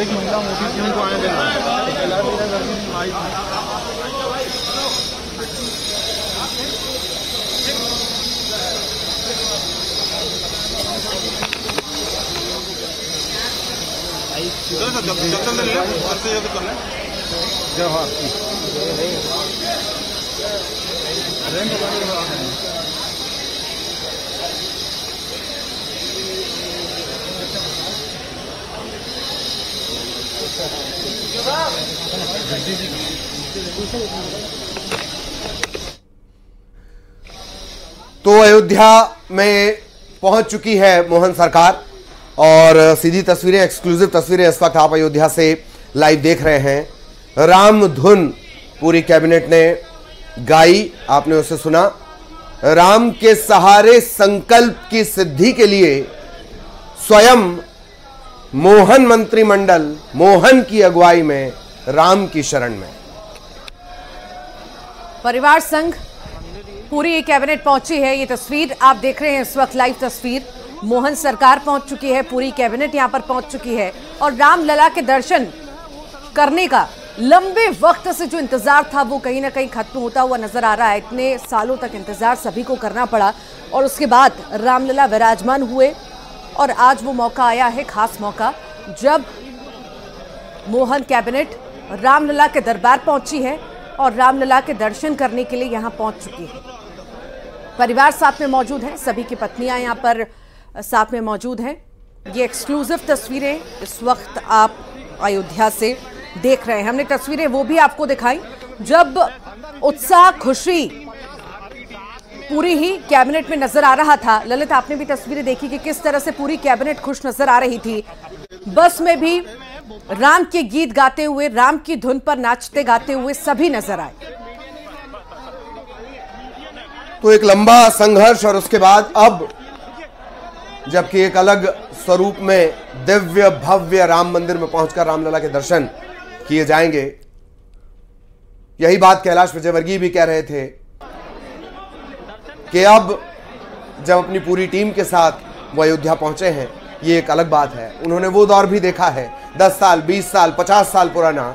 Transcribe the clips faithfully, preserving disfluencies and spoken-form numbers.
एक महिला मोटी थी, उनको आने देना। तो अयोध्या में पहुंच चुकी है मोहन सरकार और सीधी तस्वीरें, एक्सक्लूसिव तस्वीरें इस वक्त आप अयोध्या से लाइव देख रहे हैं। राम धुन पूरी कैबिनेट ने गाई, आपने उसे सुना। राम के सहारे संकल्प की सिद्धि के लिए स्वयं मोहन मंत्रिमंडल, मोहन की अगुवाई में, राम की शरण में। परिवार संघ पूरी कैबिनेट पहुंची है। ये तस्वीर आप देख रहे हैं इस वक्त, लाइव तस्वीर। मोहन सरकार पहुंच चुकी है, पूरी कैबिनेट यहां पर पहुंच चुकी है और रामलला के दर्शन करने का लंबे वक्त से जो इंतजार था वो कहीं ना कहीं खत्म होता हुआ नजर आ रहा है। इतने सालों तक इंतजार सभी को करना पड़ा और उसके बाद रामलला विराजमान हुए और आज वो मौका आया है, खास मौका, जब मोहन कैबिनेट रामलला के दरबार पहुंची है और रामलला के दर्शन करने के लिए यहां पहुंच चुकी है। परिवार साथ में मौजूद है, सभी की पत्नियां यहां पर साथ में मौजूद हैं। ये एक्सक्लूसिव तस्वीरें इस वक्त आप अयोध्या से देख रहे हैं। हमने तस्वीरें वो भी आपको दिखाई जब उत्साह, खुशी पूरी ही कैबिनेट में नजर आ रहा था। ललित, आपने भी तस्वीरें देखी कि किस तरह से पूरी कैबिनेट खुश नजर आ रही थी। बस में भी राम के गीत गाते हुए, राम की धुन पर नाचते गाते हुए सभी नजर आए। तो एक लंबा संघर्ष और उसके बाद अब जबकि एक अलग स्वरूप में दिव्य भव्य राम मंदिर में पहुंचकर रामलला के दर्शन किए जाएंगे। यही बात कैलाश विजयवर्गीय भी कह रहे थे कि अब जब अपनी पूरी टीम के साथ वो अयोध्या पहुंचे हैं, ये एक अलग बात है। उन्होंने वो दौर भी देखा है, दस साल, बीस साल, पचास साल पुराना,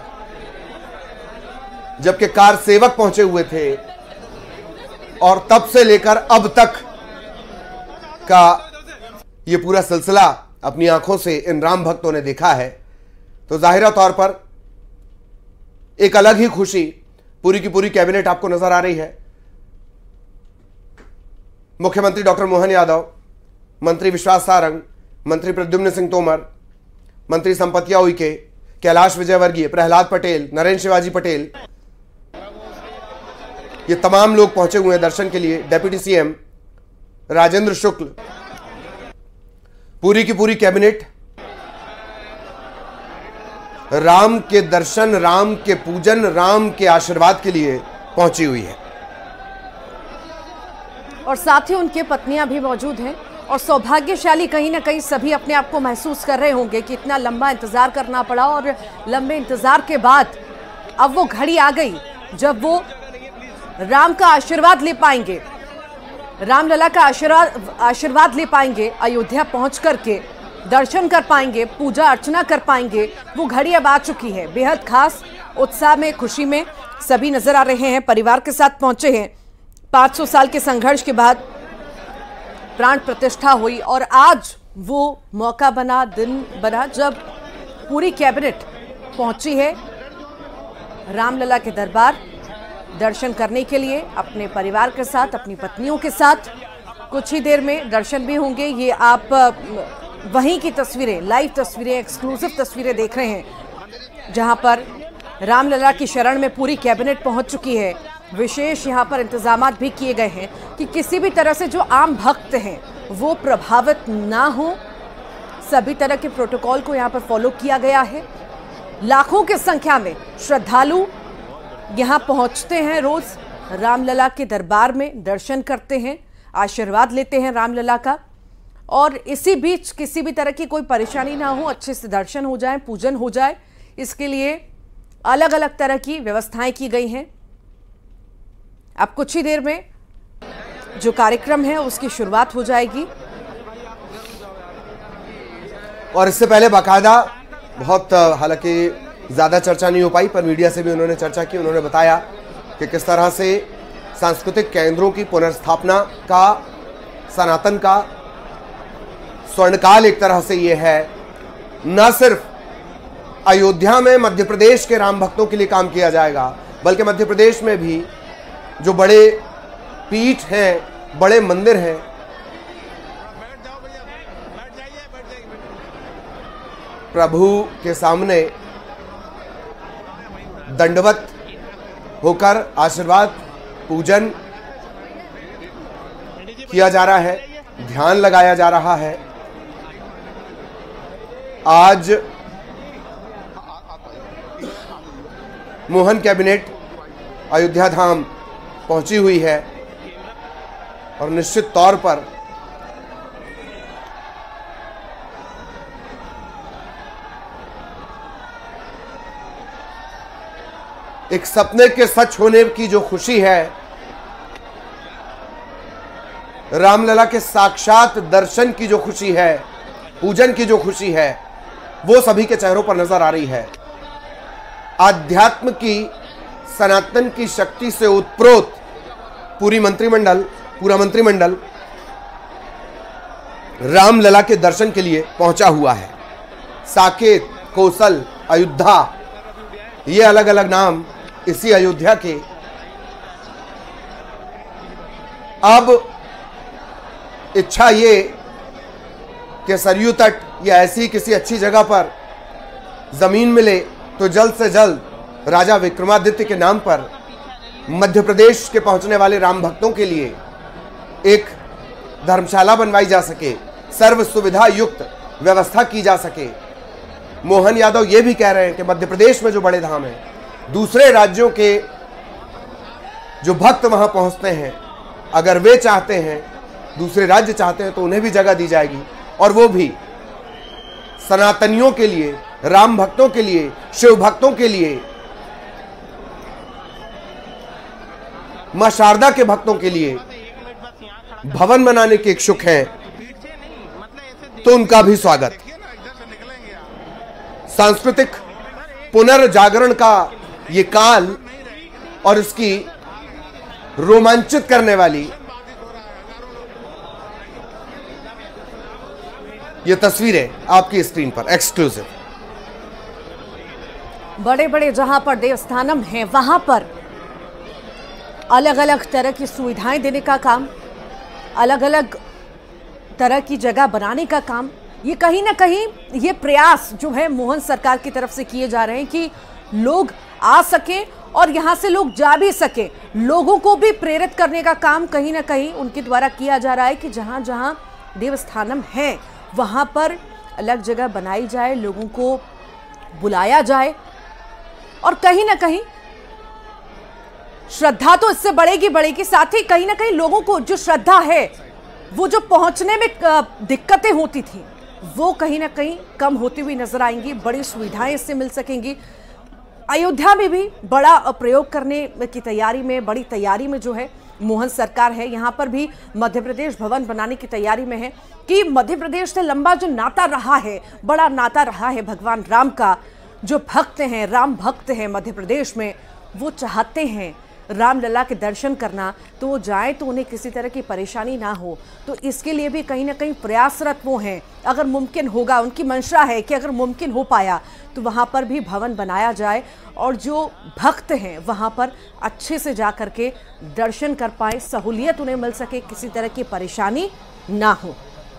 जबकि कार सेवक पहुंचे हुए थे और तब से लेकर अब तक का ये पूरा सिलसिला अपनी आंखों से इन राम भक्तों ने देखा है। तो जाहिरा तौर पर एक अलग ही खुशी पूरी की पूरी कैबिनेट आपको नजर आ रही है। मुख्यमंत्री डॉक्टर मोहन यादव, मंत्री विश्वास सारंग, मंत्री प्रद्युम्न सिंह तोमर, मंत्री संपतिया उइके, कैलाश विजयवर्गीय, प्रहलाद पटेल, नरेंद्र शिवाजी पटेल, ये तमाम लोग पहुंचे हुए हैं दर्शन के लिए। डेप्यूटी सीएम राजेंद्र शुक्ल, पूरी की पूरी कैबिनेट राम के दर्शन, राम के पूजन, राम के आशीर्वाद के लिए पहुंची हुई है। और साथ ही उनके पत्नियां भी मौजूद हैं और सौभाग्यशाली कहीं ना कहीं सभी अपने आप को महसूस कर रहे होंगे कि इतना लंबा इंतजार करना पड़ा और लंबे इंतजार के बाद अब वो घड़ी आ गई जब वो राम का आशीर्वाद ले पाएंगे, रामलला का आशीर्वाद आशीर्वाद ले पाएंगे, अयोध्या पहुंच करके दर्शन कर पाएंगे, पूजा अर्चना कर पाएंगे। वो घड़ी अब आ चुकी है। बेहद खास उत्साह में, खुशी में सभी नजर आ रहे हैं, परिवार के साथ पहुंचे हैं। पाँच सौ साल के संघर्ष के बाद प्राण प्रतिष्ठा हुई और आज वो मौका बना, दिन बना जब पूरी कैबिनेट पहुंची है रामलला के दरबार दर्शन करने के लिए, अपने परिवार के साथ, अपनी पत्नियों के साथ। कुछ ही देर में दर्शन भी होंगे। ये आप वहीं की तस्वीरें, लाइव तस्वीरें, एक्सक्लूसिव तस्वीरें देख रहे हैं जहां पर रामलला की शरण में पूरी कैबिनेट पहुंच चुकी है। विशेष यहां पर इंतजामात भी किए गए हैं कि किसी भी तरह से जो आम भक्त हैं वो प्रभावित ना हो। सभी तरह के प्रोटोकॉल को यहां पर फॉलो किया गया है। लाखों की संख्या में श्रद्धालु यहां पहुंचते हैं, रोज रामलला के दरबार में दर्शन करते हैं, आशीर्वाद लेते हैं रामलला का। और इसी बीच किसी भी तरह की कोई परेशानी ना हो, अच्छे से दर्शन हो जाए, पूजन हो जाए, इसके लिए अलग अलग तरह की व्यवस्थाएं की गई हैं। अब कुछ ही देर में जो कार्यक्रम है उसकी शुरुआत हो जाएगी और इससे पहले बाकायदा बहुत हालांकि ज़्यादा चर्चा नहीं हो पाई, पर मीडिया से भी उन्होंने चर्चा की। उन्होंने बताया कि किस तरह से सांस्कृतिक केंद्रों की पुनर्स्थापना का, सनातन का स्वर्णकाल एक तरह से ये है। न सिर्फ अयोध्या में मध्य प्रदेश के राम भक्तों के लिए काम किया जाएगा, बल्कि मध्य प्रदेश में भी जो बड़े पीठ हैं, बड़े मंदिर हैं, प्रभु के सामने दंडवत होकर आशीर्वाद पूजन किया जा रहा है, ध्यान लगाया जा रहा है। आज मोहन कैबिनेट अयोध्या धाम पहुंची हुई है और निश्चित तौर पर एक सपने के सच होने की जो खुशी है, रामलला के साक्षात दर्शन की जो खुशी है, पूजन की जो खुशी है, वो सभी के चेहरों पर नजर आ रही है। आध्यात्म की, सनातन की शक्ति से उत्प्रोत पूरी मंत्रिमंडल पूरा मंत्रिमंडल रामलला के दर्शन के लिए पहुंचा हुआ है। साकेत, कौशल, अयोध्या, ये अलग अलग नाम इसी अयोध्या के। अब इच्छा ये कि सरयू तट या ऐसी किसी अच्छी जगह पर जमीन मिले तो जल्द से जल्द राजा विक्रमादित्य के नाम पर मध्य प्रदेश के पहुंचने वाले राम भक्तों के लिए एक धर्मशाला बनवाई जा सके, सर्व सुविधा युक्त व्यवस्था की जा सके। मोहन यादव ये भी कह रहे हैं कि मध्य प्रदेश में जो बड़े धाम हैं, दूसरे राज्यों के जो भक्त वहां पहुंचते हैं, अगर वे चाहते हैं, दूसरे राज्य चाहते हैं, तो उन्हें भी जगह दी जाएगी, और वो भी सनातनियों के लिए, राम भक्तों के लिए, शिव भक्तों के लिए, मां शारदा के भक्तों के लिए भवन बनाने के इच्छुक हैं, तो उनका भी स्वागत। सांस्कृतिक पुनर्जागरण का ये काल और इसकी रोमांचित करने वाली ये तस्वीरें आपकी स्क्रीन पर एक्सक्लूसिव। बड़े बड़े जहां पर देवस्थानम हैं, वहां पर अलग अलग तरह की सुविधाएं देने का काम, अलग अलग तरह की जगह बनाने का काम, ये कहीं ना कहीं ये प्रयास जो है मोहन सरकार की तरफ से किए जा रहे हैं कि लोग आ सके और यहाँ से लोग जा भी सके। लोगों को भी प्रेरित करने का काम कहीं ना कहीं उनके द्वारा किया जा रहा है कि जहाँ जहाँ देवस्थानम है वहाँ पर अलग जगह बनाई जाए, लोगों को बुलाया जाए, और कहीं ना कहीं श्रद्धा तो इससे बढ़ेगी बढ़ेगी साथ ही कहीं ना कहीं लोगों को जो श्रद्धा है, वो जो पहुंचने में दिक्कतें होती थी, वो कहीं ना कहीं कम होती हुई नजर आएंगी। बड़ी सुविधाएं इससे मिल सकेंगी। अयोध्या में भी बड़ा प्रयोग करने की तैयारी में, बड़ी तैयारी में जो है मोहन सरकार है। यहाँ पर भी मध्य प्रदेश भवन बनाने की तैयारी में है कि मध्य प्रदेश से लंबा जो नाता रहा है, बड़ा नाता रहा है भगवान राम का, जो भक्त हैं, राम भक्त हैं मध्य प्रदेश में, वो चाहते हैं रामलला के दर्शन करना, तो वो जाए तो उन्हें किसी तरह की परेशानी ना हो। तो इसके लिए भी कहीं ना कहीं प्रयासरत वो हैं। अगर मुमकिन होगा, उनकी मंशा है कि अगर मुमकिन हो पाया तो वहाँ पर भी भवन बनाया जाए और जो भक्त हैं वहाँ पर अच्छे से जा कर के दर्शन कर पाए, सहूलियत उन्हें मिल सके, किसी तरह की परेशानी ना हो।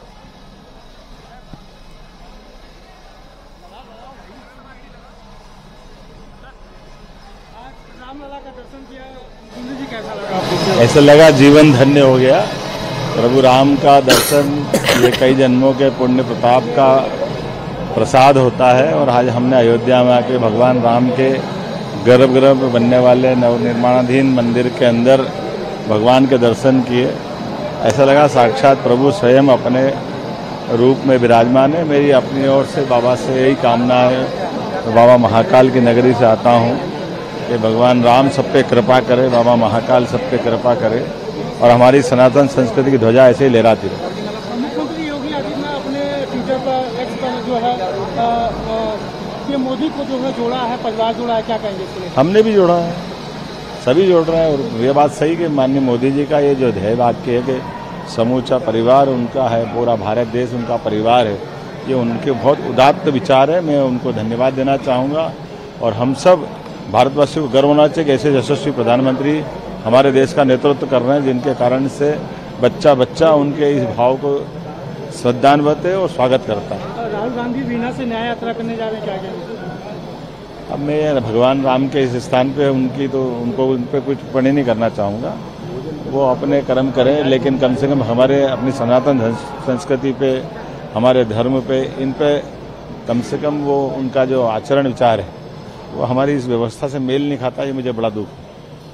ऐसा लगा जीवन धन्य हो गया। प्रभु राम का दर्शन ये कई जन्मों के पुण्य प्रताप का प्रसाद होता है, और आज हमने अयोध्या में आके भगवान राम के गर्भगृह में बनने वाले नवनिर्माणाधीन मंदिर के अंदर भगवान के दर्शन किए। ऐसा लगा साक्षात प्रभु स्वयं अपने रूप में विराजमान है। मेरी अपनी ओर से बाबा से यही कामना है, तो बाबा महाकाल की नगरी से आता हूँ कि भगवान राम सब पे कृपा करे, बाबा महाकाल सब पे कृपा करे, और हमारी सनातन संस्कृति की ध्वजा ऐसे ही लहराती रहे। मुख्यमंत्री योगी आदित्यनाथ अपने ट्विटर पर एक्स पर जो है पीएम मोदी को जो है जोड़ा है, परिवार जोड़ा है, क्या कहेंगे इसके लिए? हमने भी जोड़ा है, सभी जोड़ रहे हैं। और ये बात सही कि माननीय मोदी जी का ये जो ध्येय वाक्य है कि समूचा परिवार उनका है, पूरा भारत देश उनका परिवार है, ये उनके बहुत उदात्त विचार है। मैं उनको धन्यवाद देना चाहूँगा और हम सब भारतवासियों को गर्व होना चाहिए कि ऐसे यशस्वी प्रधानमंत्री हमारे देश का नेतृत्व कर रहे हैं, जिनके कारण से बच्चा बच्चा उनके इस भाव को श्रद्धान्वित है और स्वागत करता है। राहुल गांधी वीना से न्याय यात्रा करने जा रहे हैं, क्या कहेंगे? अब मैं भगवान राम के इस स्थान पे उनकी तो उनको उन पर कुछ टिप्पणी नहीं करना चाहूँगा, वो अपने कर्म करें, लेकिन कम से कम हमारे अपनी सनातन संस्कृति पे, हमारे धर्म पे, इन पे कम से कम वो उनका जो आचरण विचार है वो हमारी इस व्यवस्था से मेल नहीं खाता, ये मुझे बड़ा दुख है।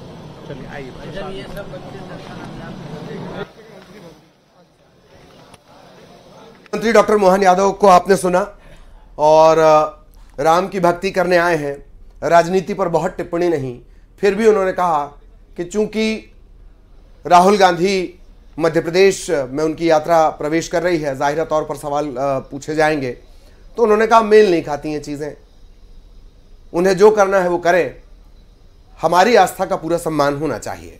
मंत्री डॉक्टर मोहन यादव को आपने सुना और राम की भक्ति करने आए हैं, राजनीति पर बहुत टिप्पणी नहीं, फिर भी उन्होंने कहा कि चूंकि राहुल गांधी मध्य प्रदेश में उनकी यात्रा प्रवेश कर रही है, जाहिर तौर पर सवाल पूछे जाएंगे, तो उन्होंने कहा मेल नहीं खाती हैं चीजें, उन्हें जो करना है वो करें, हमारी आस्था का पूरा सम्मान होना चाहिए।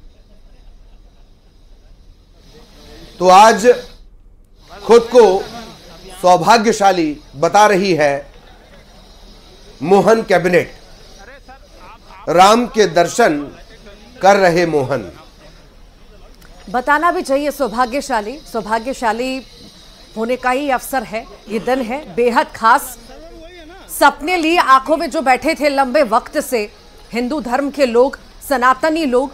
तो आज खुद को सौभाग्यशाली बता रही है मोहन कैबिनेट, राम के दर्शन कर रहे मोहन। बताना भी चाहिए सौभाग्यशाली, सौभाग्यशाली होने का ही अवसर है, ये दिन है बेहद खास। सपने लिए आंखों में जो बैठे थे लंबे वक्त से हिंदू धर्म के लोग, सनातनी लोग,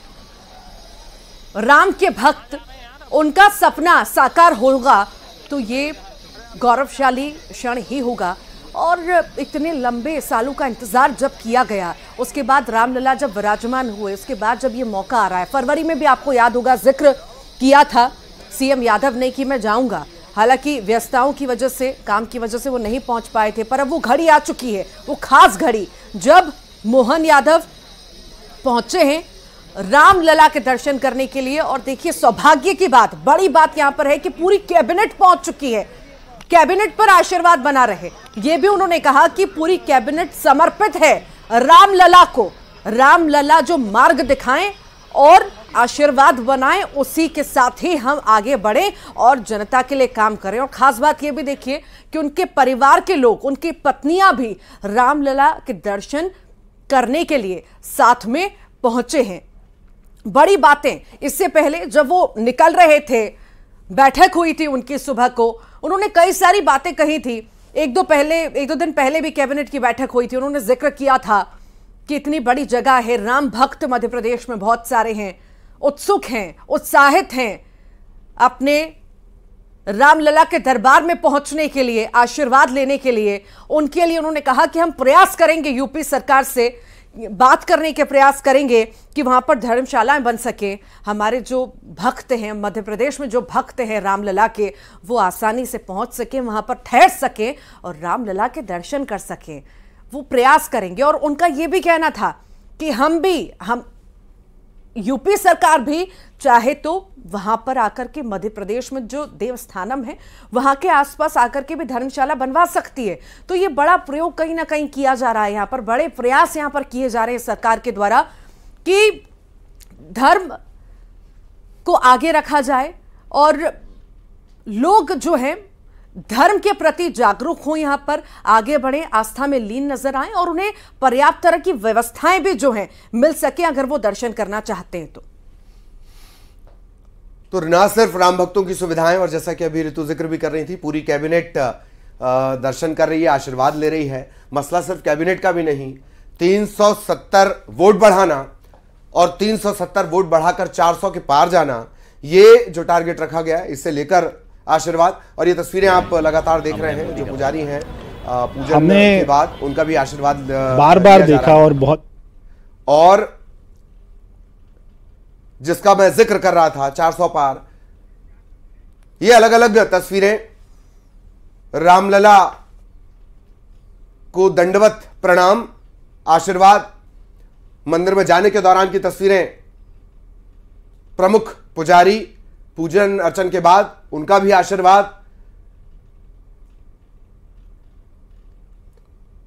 राम के भक्त, उनका सपना साकार होगा तो ये गौरवशाली क्षण ही होगा। और इतने लंबे सालों का इंतजार जब किया गया, उसके बाद रामलला जब विराजमान हुए, उसके बाद जब ये मौका आ रहा है, फरवरी में भी आपको याद होगा जिक्र किया था सीएम यादव ने कि मैं जाऊंगा, हालांकि व्यस्तताओं की वजह से, काम की वजह से वो नहीं पहुंच पाए थे, पर अब वो घड़ी आ चुकी है, वो खास घड़ी जब मोहन यादव पहुंचे हैं रामलला के दर्शन करने के लिए। और देखिए सौभाग्य की बात, बड़ी बात यहां पर है कि पूरी कैबिनेट पहुंच चुकी है, कैबिनेट पर आशीर्वाद बना रहे। ये भी उन्होंने कहा कि पूरी कैबिनेट समर्पित है रामलला को, रामलला जो मार्ग दिखाएं और आशीर्वाद बनाएं, उसी के साथ ही हम आगे बढ़ें और जनता के लिए काम करें। और खास बात यह भी देखिए कि उनके परिवार के लोग, उनकी पत्नियां भी रामलला के दर्शन करने के लिए साथ में पहुंचे हैं। बड़ी बातें, इससे पहले जब वो निकल रहे थे, बैठक हुई थी उनकी सुबह को, उन्होंने कई सारी बातें कही थी। एक दो पहले एक दो दिन पहले भी कैबिनेट की बैठक हुई थी, उन्होंने जिक्र किया था कि इतनी बड़ी जगह है, राम भक्त मध्य प्रदेश में बहुत सारे हैं, उत्सुक हैं, उत्साहित हैं अपने रामलला के दरबार में पहुंचने के लिए, आशीर्वाद लेने के लिए। उनके लिए उन्होंने कहा कि हम प्रयास करेंगे, यूपी सरकार से बात करने के प्रयास करेंगे कि वहां पर धर्मशालाएं बन सके, हमारे जो भक्त हैं मध्य प्रदेश में, जो भक्त हैं रामलला के, वो आसानी से पहुंच सके, वहां पर ठहर सके और रामलला के दर्शन कर सके। वो प्रयास करेंगे। और उनका ये भी कहना था कि हम भी, हम यूपी सरकार भी चाहे तो वहां पर आकर के मध्य प्रदेश में जो देवस्थानम है वहां के आसपास आकर के भी धर्मशाला बनवा सकती है। तो ये बड़ा प्रयोग कहीं ना कहीं किया जा रहा है, यहां पर बड़े प्रयास यहां पर किए जा रहे हैं सरकार के द्वारा कि धर्म को आगे रखा जाए और लोग जो हैं धर्म के प्रति जागरूक हों, यहां पर आगे बढ़े, आस्था में लीन नजर आए और उन्हें पर्याप्त तरह की व्यवस्थाएं भी जो हैं मिल सके अगर वो दर्शन करना चाहते हैं तो। तो न सिर्फ राम भक्तों की सुविधाएं, और जैसा कि अभी ऋतु जिक्र भी कर रही थी, पूरी कैबिनेट दर्शन कर रही है, आशीर्वाद ले रही है। मसला सिर्फ कैबिनेट का भी नहीं, तीन सौ सत्तर वोट बढ़ाना और तीन सौ सत्तर वोट बढ़ाकर चार सौ के पार जाना, ये जो टारगेट रखा गया है, इससे लेकर आशीर्वाद। और ये तस्वीरें आप लगातार देख रहे हैं, जो पुजारी हैं पूजन के बाद उनका भी आशीर्वाद बार बार देखा और बहुत, और जिसका मैं जिक्र कर रहा था चार सौ पार, ये अलग अलग तस्वीरें रामलला को दंडवत प्रणाम, आशीर्वाद, मंदिर में जाने के दौरान की तस्वीरें, प्रमुख पुजारी पूजन अर्चन के बाद उनका भी आशीर्वाद।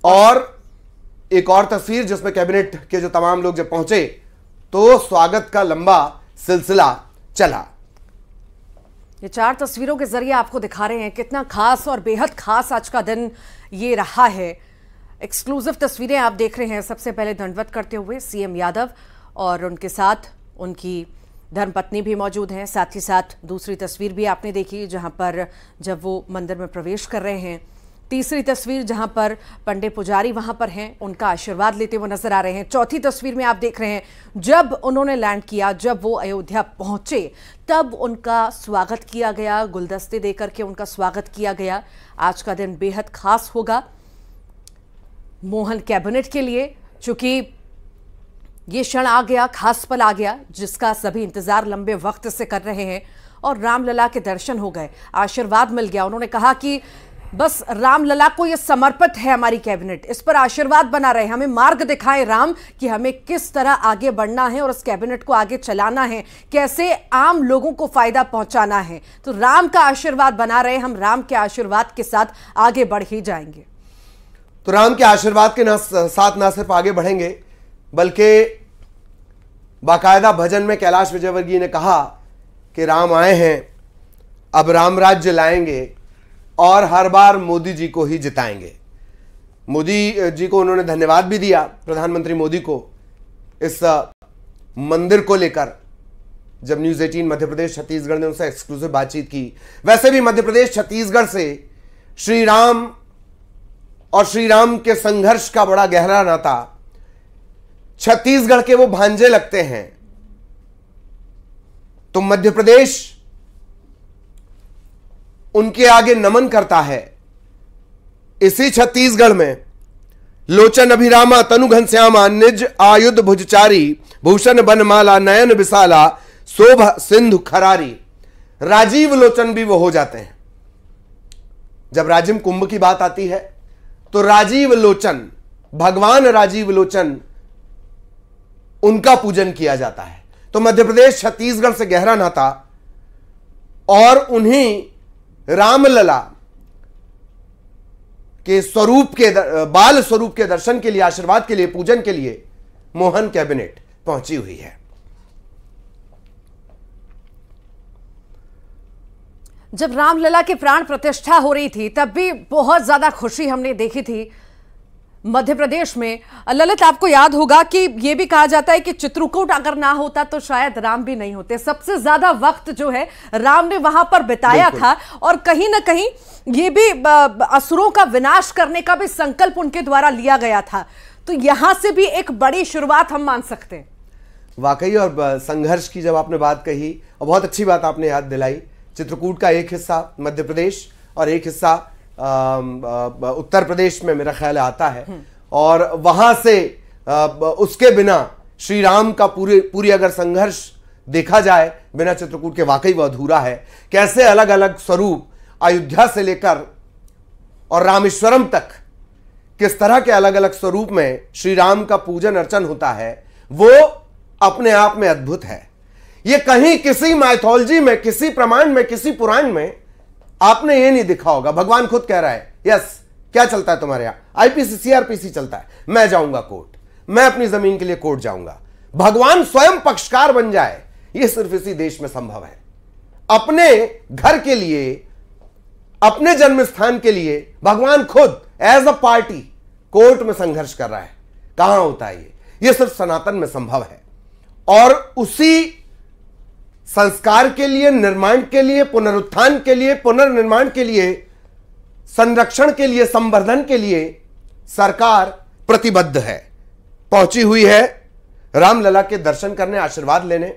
और एक और तस्वीर जिसमें कैबिनेट के जो तमाम लोग जब पहुंचे तो स्वागत का लंबा सिलसिला चला। ये चार तस्वीरों के जरिए आपको दिखा रहे हैं कितना खास और बेहद खास आज का दिन ये रहा है। एक्सक्लूसिव तस्वीरें आप देख रहे हैं। सबसे पहले दंडवत करते हुए सीएम यादव और उनके साथ उनकी धर्मपत्नी भी मौजूद हैं। साथ ही साथ दूसरी तस्वीर भी आपने देखी जहां पर जब वो मंदिर में प्रवेश कर रहे हैं। तीसरी तस्वीर जहां पर पंडित पुजारी वहां पर हैं, उनका आशीर्वाद लेते हुए नजर आ रहे हैं। चौथी तस्वीर में आप देख रहे हैं जब उन्होंने लैंड किया, जब वो अयोध्या पहुंचे तब उनका स्वागत किया गया, गुलदस्ते देकर के उनका स्वागत किया गया। आज का दिन बेहद खास होगा मोहन कैबिनेट के लिए, चूंकि ये क्षण आ गया, खास पल आ गया जिसका सभी इंतजार लंबे वक्त से कर रहे हैं। और रामलला के दर्शन हो गए, आशीर्वाद मिल गया। उन्होंने कहा कि बस रामलला को ये समर्पित है हमारी कैबिनेट, इस पर आशीर्वाद बना रहे, हमें मार्ग दिखाएं राम कि हमें किस तरह आगे बढ़ना है और इस कैबिनेट को आगे चलाना है, कैसे आम लोगों को फायदा पहुंचाना है। तो राम का आशीर्वाद बना रहे, हम राम के आशीर्वाद के साथ आगे बढ़ ही जाएंगे। तो राम के आशीर्वाद के साथ ना सिर्फ आगे बढ़ेंगे बल्कि बाकायदा भजन में कैलाश विजयवर्गीय ने कहा कि राम आए हैं, अब राम राज्य लाएंगे और हर बार मोदी जी को ही जिताएंगे। मोदी जी को उन्होंने धन्यवाद भी दिया, प्रधानमंत्री मोदी को, इस मंदिर को लेकर। जब न्यूज़ अठारह मध्य प्रदेश छत्तीसगढ़ ने उनसे एक्सक्लूसिव बातचीत की। वैसे भी मध्य प्रदेश छत्तीसगढ़ से श्री राम और श्री राम के संघर्ष का बड़ा गहरा नाता, छत्तीसगढ़ के वो भांजे लगते हैं। तो मध्य प्रदेश उनके आगे नमन करता है। इसी छत्तीसगढ़ में लोचन अभिरामा तनु घनश्यामा निज आयुध भुजचारी भूषण बनमाला नयन विशाला शोभ सिंधु खरारी। राजीव लोचन भी वो हो जाते हैं। जब राजिम कुंभ की बात आती है तो राजीव लोचन, भगवान राजीव लोचन, उनका पूजन किया जाता है। तो मध्य प्रदेश छत्तीसगढ़ से गहरा नाता और उन्हीं रामलला के स्वरूप के बाल स्वरूप के दर्शन के लिए, आशीर्वाद के लिए, पूजन के लिए मोहन कैबिनेट पहुंची हुई है। जब रामलला की प्राण प्रतिष्ठा हो रही थी तब भी बहुत ज्यादा खुशी हमने देखी थी मध्य प्रदेश में। ललित, आपको याद होगा कि यह भी कहा जाता है कि चित्रकूट अगर ना होता तो शायद राम भी नहीं होते। सबसे ज्यादा वक्त जो है राम ने वहां पर बिताया था और कहीं ना कहीं ये भी असुरों का विनाश करने का भी संकल्प उनके द्वारा लिया गया था। तो यहां से भी एक बड़ी शुरुआत हम मान सकते हैं। वाकई, और संघर्ष की जब आपने बात कही और बहुत अच्छी बात आपने याद दिलाई। चित्रकूट का एक हिस्सा मध्य प्रदेश और एक हिस्सा उत्तर प्रदेश में मेरा ख्याल आता है, और वहां से आ, उसके बिना श्री राम का पूरे पूरी अगर संघर्ष देखा जाए बिना चित्रकूट के वाकई वह अधूरा है। कैसे अलग अलग स्वरूप अयोध्या से लेकर और रामेश्वरम तक किस तरह के अलग अलग स्वरूप में श्री राम का पूजन अर्चन होता है, वो अपने आप में अद्भुत है। ये कहीं किसी माइथोलॉजी में, किसी प्रमाण में, किसी पुराण में आपने ये नहीं दिखा होगा। भगवान खुद कह रहा है, यस, क्या चलता है तुम्हारे यहां? आईपीसी सीआरपीसी चलता है, मैं जाऊंगा कोर्ट, मैं अपनी जमीन के लिए कोर्ट जाऊंगा। भगवान स्वयं पक्षकार बन जाए, यह सिर्फ इसी देश में संभव है। अपने घर के लिए, अपने जन्म स्थान के लिए भगवान खुद एज अ पार्टी कोर्ट में संघर्ष कर रहा है। कहां होता है ये? यह सिर्फ सनातन में संभव है। और उसी संस्कार के लिए, निर्माण के लिए, पुनरुत्थान के लिए, पुनर्निर्माण के लिए, संरक्षण के लिए, संवर्धन के लिए सरकार प्रतिबद्ध है, पहुंची हुई है रामलला के दर्शन करने, आशीर्वाद लेने।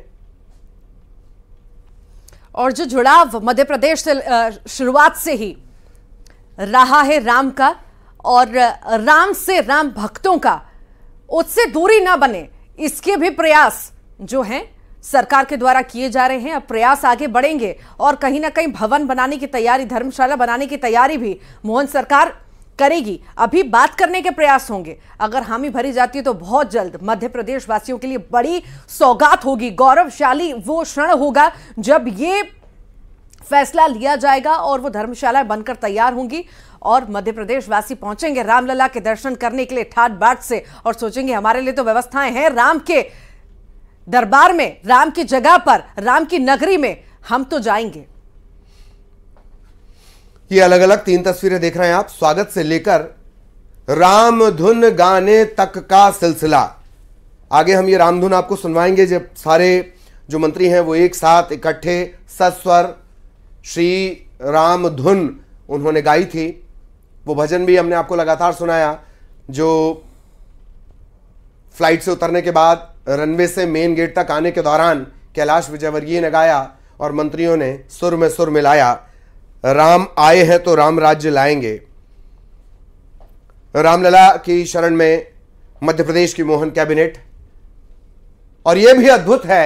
और जो जुड़ाव मध्य प्रदेश से शुरुआत से ही रहा है राम का, और राम से, राम भक्तों का, उससे दूरी ना बने, इसके भी प्रयास जो हैं सरकार के द्वारा किए जा रहे हैं। अब प्रयास आगे बढ़ेंगे और कहीं ना कहीं भवन बनाने की तैयारी, धर्मशाला बनाने की तैयारी भी मोहन सरकार करेगी। अभी बात करने के प्रयास होंगे। अगर हामी भरी जाती है तो बहुत जल्द मध्य प्रदेश वासियों के लिए बड़ी सौगात होगी, गौरवशाली वो क्षण होगा जब ये फैसला लिया जाएगा और वो धर्मशाला बनकर तैयार होंगी और मध्य प्रदेश वासी पहुंचेंगे रामलला के दर्शन करने के लिए ठाट बाट से और सोचेंगे हमारे लिए तो व्यवस्थाएं हैं, राम के दरबार में, राम की जगह पर, राम की नगरी में हम तो जाएंगे। ये अलग अलग तीन तस्वीरें देख रहे हैं आप, स्वागत से लेकर राम धुन गाने तक का सिलसिला। आगे हम ये राम धुन आपको सुनवाएंगे जब सारे जो मंत्री हैं वो एक साथ इकट्ठे सस्वर श्री राम धुन उन्होंने गाई थी। वो भजन भी हमने आपको लगातार सुनाया जो फ्लाइट से उतरने के बाद रनवे से मेन गेट तक आने के दौरान कैलाश विजयवर्गीय ने गाया और मंत्रियों ने सुर में सुर मिलाया। राम आए हैं तो राम राज्य लाएंगे। रामलला की शरण में मध्य प्रदेश की मोहन कैबिनेट। और यह भी अद्भुत है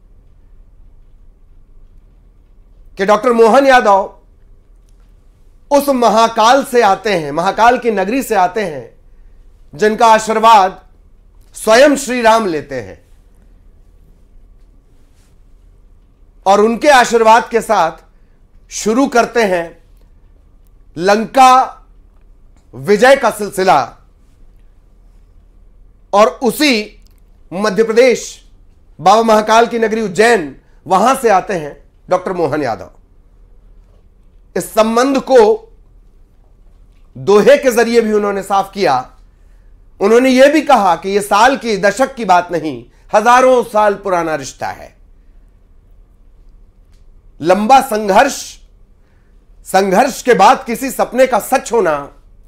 कि डॉक्टर मोहन यादव उस महाकाल से आते हैं, महाकाल की नगरी से आते हैं, जिनका आशीर्वाद स्वयं श्री राम लेते हैं और उनके आशीर्वाद के साथ शुरू करते हैं लंका विजय का सिलसिला। और उसी मध्य प्रदेश बाबा महाकाल की नगरी उज्जैन, वहां से आते हैं डॉक्टर मोहन यादव। इस संबंध को दोहे के जरिए भी उन्होंने साफ किया। उन्होंने यह भी कहा कि यह साल की, दशक की बात नहीं, हजारों साल पुराना रिश्ता है। लंबा संघर्ष, संघर्ष के बाद किसी सपने का सच होना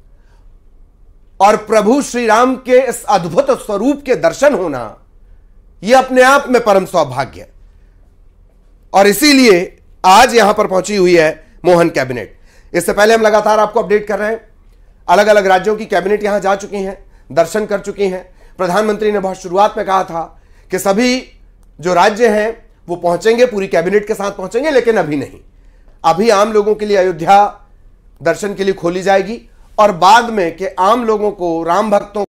और प्रभु श्री राम के इस अद्भुत स्वरूप के दर्शन होना, यह अपने आप में परम सौभाग्य। और इसीलिए आज यहां पर पहुंची हुई है मोहन कैबिनेट। इससे पहले हम लगातार आपको अपडेट कर रहे हैं, अलग अलग राज्यों की कैबिनेट यहां जा चुकी हैं, दर्शन कर चुकी हैं। प्रधानमंत्री ने बहुत शुरुआत में कहा था कि सभी जो राज्य हैं वो पहुंचेंगे, पूरी कैबिनेट के साथ पहुंचेंगे, लेकिन अभी नहीं। अभी आम लोगों के लिए अयोध्या दर्शन के लिए खोली जाएगी और बाद में कि आम लोगों को, राम भक्तों